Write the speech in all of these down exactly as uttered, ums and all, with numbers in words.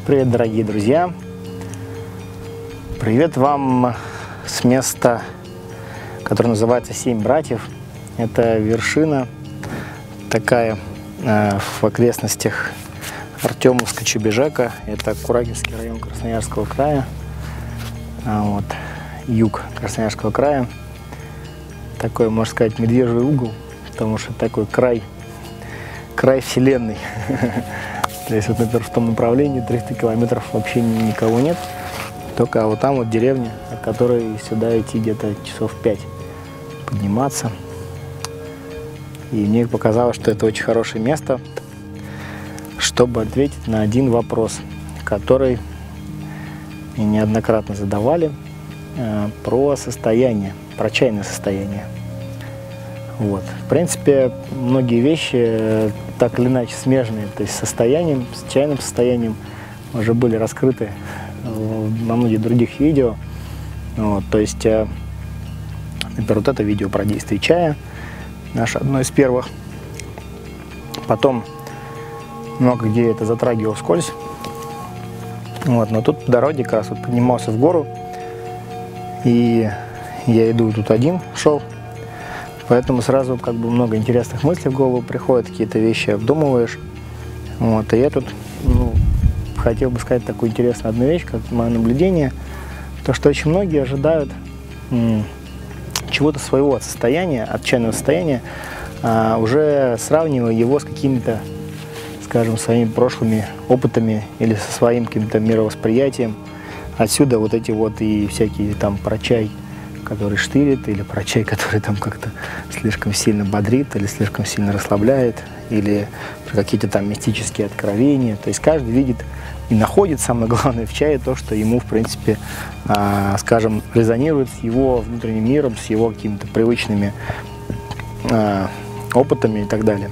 Привет, дорогие друзья! Привет вам с места, которое называется Семь братьев. Это вершина такая э, в окрестностях Артемовска, Чебежека. Это Куракинский район Красноярского края. А вот, юг Красноярского края. Такой, можно сказать, медвежий угол, потому что такой край, край вселенной. То есть, вот, например, в том направлении триста километров вообще никого нет. Только вот там вот деревня, от которой сюда идти где-то часов пять подниматься. И мне показалось, что это очень хорошее место, чтобы ответить на один вопрос, который мне неоднократно задавали, э, про состояние, про чайное состояние. Вот. В принципе, многие вещи так или иначе смежные, то есть состоянием, с чайным состоянием уже были раскрыты на многих других видео. Вот. То есть, например, вот это видео про действие чая, наше одно из первых. Потом много где это затрагивал вскользь. Вот. Но тут по дороге как раз вот поднимался в гору, и я иду тут один, шел. Поэтому сразу как бы много интересных мыслей в голову приходят, какие-то вещи обдумываешь. Вот, и я тут ну, хотел бы сказать такую интересную одну вещь, как мое наблюдение, то, что очень многие ожидают чего-то своего от состояния, от чайного состояния, а, уже сравнивая его с какими-то, скажем, своими прошлыми опытами или со своим каким-то мировосприятием. Отсюда вот эти вот и всякие там про чай, который штырит, или про чай, который там как-то слишком сильно бодрит, или слишком сильно расслабляет, или какие-то там мистические откровения. То есть каждый видит и находит, самое главное, в чае то, что ему, в принципе, э, скажем, резонирует с его внутренним миром, с его какими-то привычными э, опытами и так далее.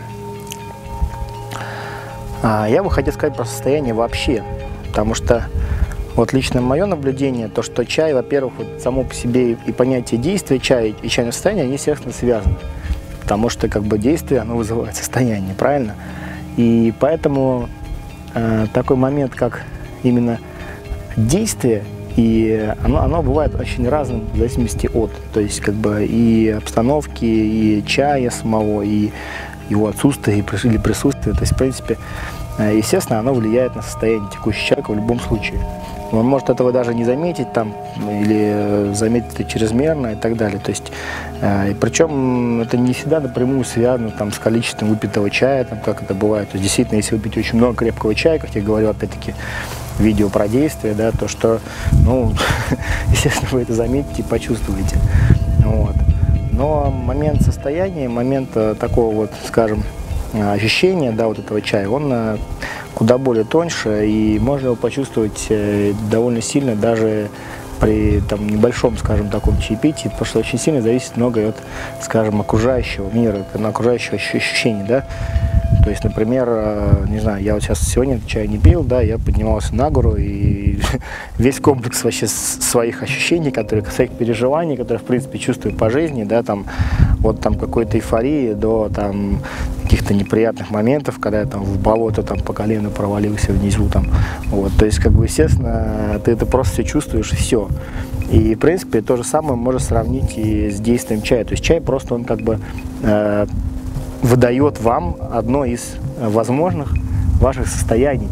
А я бы хотел сказать про состояние вообще, потому что вот лично мое наблюдение, то, что чай, во-первых, вот само по себе и понятие действия чая и чайного состояния, они, естественно, связаны. Потому что как бы действие, оно вызывает состояние, правильно? И поэтому э, такой момент, как именно действие, и оно, оно бывает очень разным в зависимости от, то есть как бы и обстановки, и чая самого, и его отсутствия или присутствия. То есть, в принципе, естественно, оно влияет на состояние текущего человека в любом случае. Он может этого даже не заметить там, или заметить это чрезмерно и так далее. То есть, э, причем это не всегда напрямую связано там, с количеством выпитого чая, там, как это бывает. То есть, действительно, если вы пьете очень много крепкого чая, как я говорил, опять-таки, видео про действие, да, то что, ну, естественно, вы это заметите и почувствуете. Вот. Но момент состояния, момент такого вот, скажем, ощущения, да, вот этого чая, он куда более тоньше, и можно его почувствовать довольно сильно даже при там, небольшом, скажем, таком чаепитии, потому что очень сильно зависит многое от, скажем, окружающего мира, окружающего ощущения, да. То есть, например, не знаю, я вот сейчас сегодня чай не пил, да, я поднимался на гору, и весь комплекс вообще своих ощущений, которые, своих переживаний, которые, в принципе, чувствую по жизни, да, там, от там какой-то эйфории до там каких-то неприятных моментов, когда я там в болото там по колено провалился внизу, там, вот, то есть, как бы, естественно, ты это просто все чувствуешь, и все. И, в принципе, то же самое можно сравнить и с действием чая, то есть чай просто, он как бы э, выдает вам одно из возможных ваших состояний.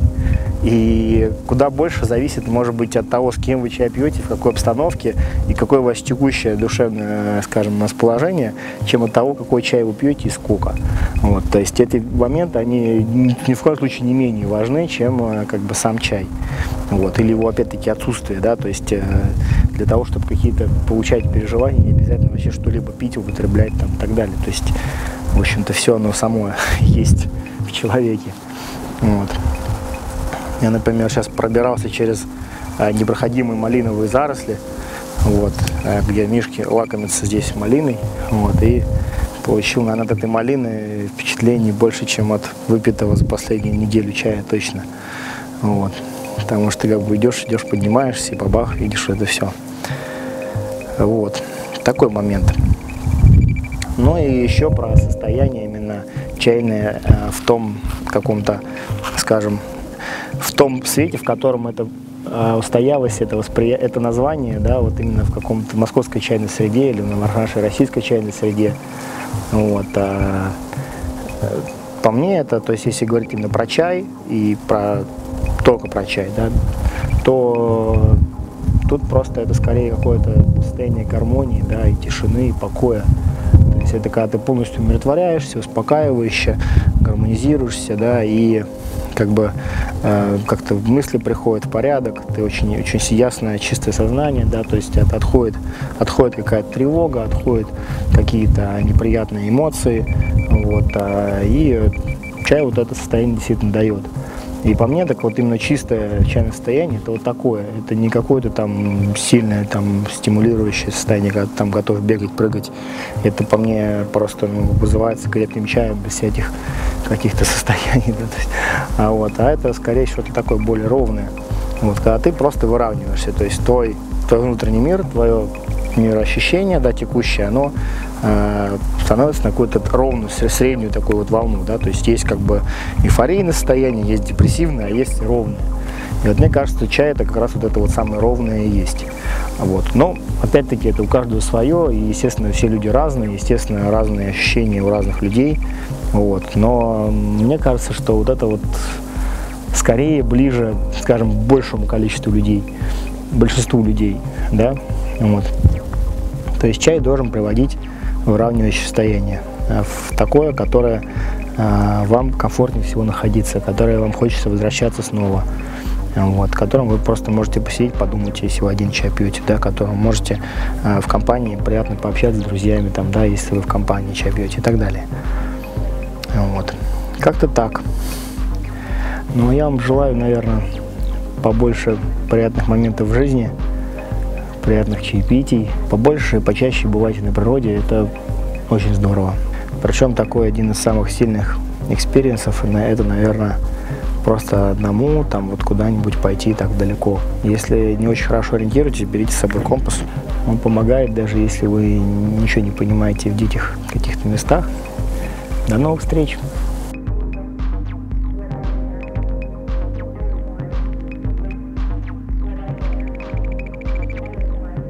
И куда больше зависит, может быть, от того, с кем вы чай пьете, в какой обстановке и какое у вас текущее душевное, скажем, расположение, чем от того, какой чай вы пьете и сколько. Вот, то есть эти моменты, они ни в коем случае не менее важны, чем как бы сам чай. Вот, или его, опять-таки, отсутствие, да, то есть для того, чтобы какие-то получать переживания, не обязательно вообще что-либо пить, употреблять там, и так далее. То есть, в общем-то, все оно само есть в человеке. Вот. Я, например, сейчас пробирался через а, непроходимые малиновые заросли, вот, а, где мишки лакомятся здесь малиной, вот, и получил, наверное, от этой малины впечатлений больше, чем от выпитого за последнюю неделю чая точно. Вот. Потому что ты как бы идешь, идешь, поднимаешься, и бабах, видишь, что это все. Вот. Такой момент. Ну и еще про состояние именно чайное э, в том каком-то, скажем, в том свете, в котором это э, устоялось, это, воспри... это название, да, вот именно в каком-то московской чайной среде или в нашей российской чайной среде. Вот, а, по мне это, то есть если говорить именно про чай и про, только про чай, да, то тут просто это скорее какое-то состояние гармонии, да, и тишины, и покоя. То есть это когда ты полностью умиротворяешься, успокаиваешься, гармонизируешься, да, и как бы э, как-то мысли приходят в порядок, ты очень, очень ясное, чистое сознание, да, то есть это отходит, отходит какая-то тревога, отходят какие-то неприятные эмоции, вот, а, и чай вот это состояние действительно дает. И по мне, так вот именно чистое чайное состояние, это вот такое, это не какое-то там сильное, там, стимулирующее состояние, когда ты там готов бегать, прыгать. Это по мне просто, ну, вызывается крепким чаем без всяких каких-то состояний. Да, то есть, а, вот, а это скорее что-то такое более ровное. Вот, когда ты просто выравниваешься, то есть твой, твой внутренний мир, твое мироощущение, да, текущее, оно э, становится на какую-то ровную, среднюю такую вот волну, да, то есть есть как бы эйфорийное состояние, есть депрессивное, а есть ровное. И вот мне кажется, чай это как раз вот это вот самое ровное и есть. Вот. Но опять-таки это у каждого свое, и естественно все люди разные, естественно разные ощущения у разных людей, вот. Но мне кажется, что вот это вот скорее ближе, скажем, большему количеству людей, большинству людей, да, вот. То есть чай должен приводить в выравнивающее состояние, в такое, которое а, вам комфортнее всего находиться, которое вам хочется возвращаться снова, вот, в котором вы просто можете посидеть, подумать, если вы один чай пьете, да, которым можете а, в компании приятно пообщаться с друзьями, там, да, если вы в компании чай пьете и так далее. Вот. Как-то так. Ну, я вам желаю, наверное, побольше приятных моментов в жизни, приятных чаепитий. Побольше и почаще бывайте на природе, это очень здорово. Причем такой один из самых сильных экспириенсов, это, наверное, просто одному там вот куда-нибудь пойти так далеко. Если не очень хорошо ориентируетесь, берите с собой компас. Он помогает, даже если вы ничего не понимаете в диких каких-то местах. До новых встреч!